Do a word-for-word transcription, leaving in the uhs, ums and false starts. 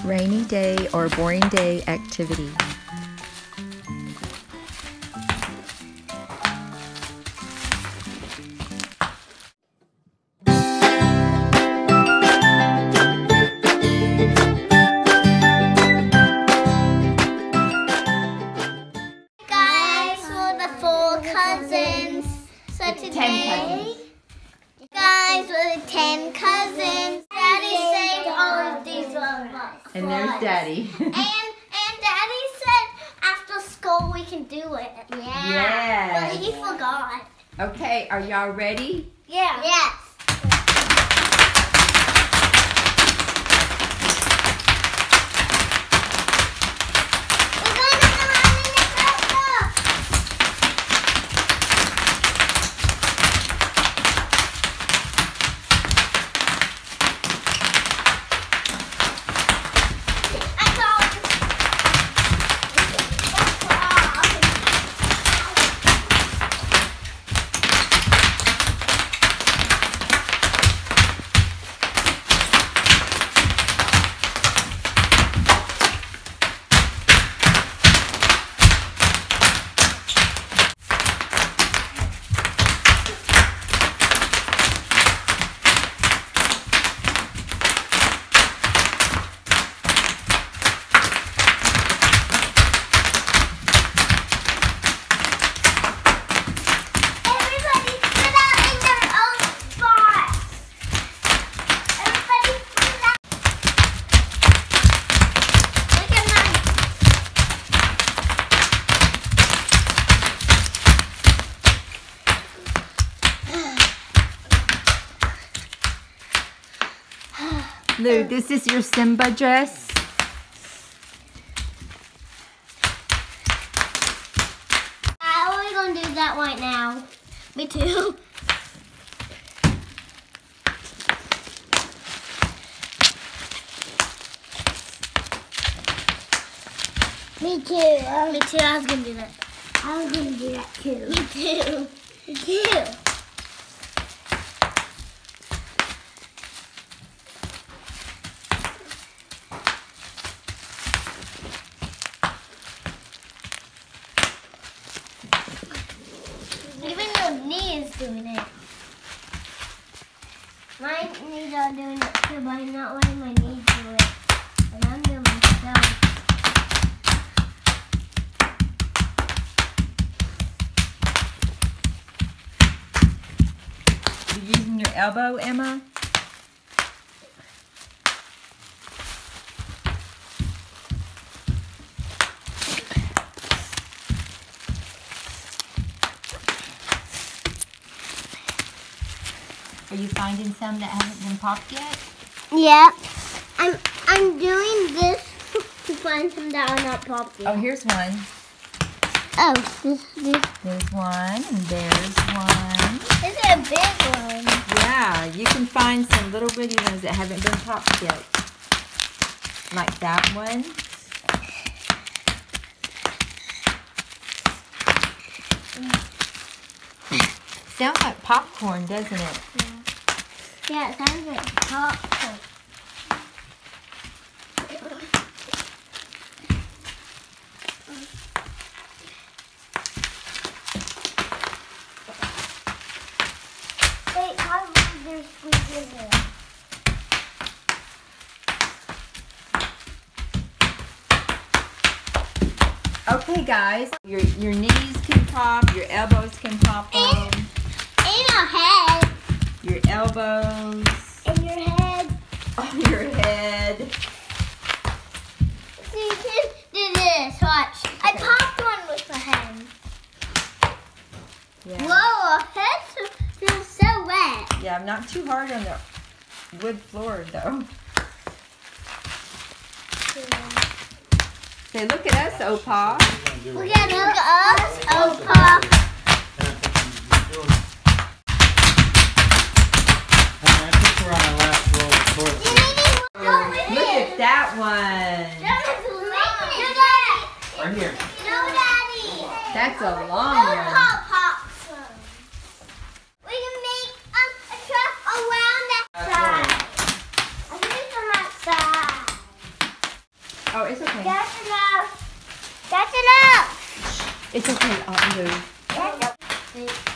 Rainy day or boring day activity. Guys, we're the four cousins. So today, guys, we're the ten cousins. Daddy saved all of these little books. And there's Daddy. and and Daddy said after school we can do it. Yeah. Yeah. But he forgot. Okay, are y'all ready? Yeah. Yes. Lou, this is your Simba dress? I'm only gonna do that right now. Me too. Me too. Um, Me too. I was gonna do that. I was gonna do that too. Me too. Me too. Even your knee is doing it. My knees are doing it too, but I'm not letting my knees do it. And I'm doing myself. You using your elbow, Emma? Are you finding some that haven't been popped yet? Yeah. I'm I'm doing this to find some that are not popped yet. Oh, here's one. Oh, this this There's one, and there's one. this is a big one. Yeah, you can find some little bitty ones that haven't been popped yet. Like that one. Sounds like popcorn, doesn't it? Yeah, it sounds like popcorn. Wait, how long there's squeezes in? Okay, guys, your your knees can pop, your elbows can pop on, In your head. your elbows, In your head. on your head. So you can do this. Watch. I popped one with my hand. Yeah. Whoa, our heads feel so wet. Yeah, not too hard on the wood floor though. Okay, look at us, Opa. Look at look at us, Opa. I think we're on our last roll of toilet. Look at that one. No, Daddy. Right here. No, Daddy. That's a long No one. pop pops. We can make um, a truck around that That's side. right. I think it's on that side. Oh, it's okay. That's enough. That's enough. It's okay. I'll move. That's enough.